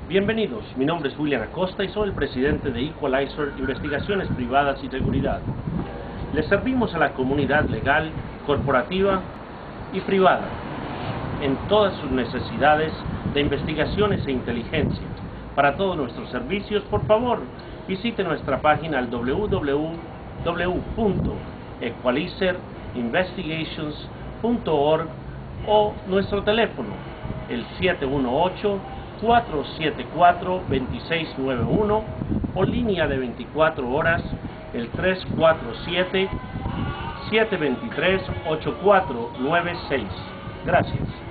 Bienvenidos, mi nombre es William Acosta y soy el presidente de Equalizer Investigaciones Privadas y Seguridad. Les servimos a la comunidad legal, corporativa y privada en todas sus necesidades de investigaciones e inteligencia. Para todos nuestros servicios, por favor, visite nuestra página al www.equalizerinvestigations.org o nuestro teléfono, el 718-474-2691 o línea de 24 horas, el 347-723-8496. Gracias.